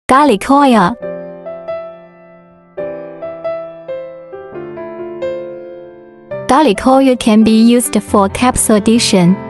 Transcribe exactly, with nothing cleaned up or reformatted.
Garlic oil. Garlic oil can be used for capsule addition.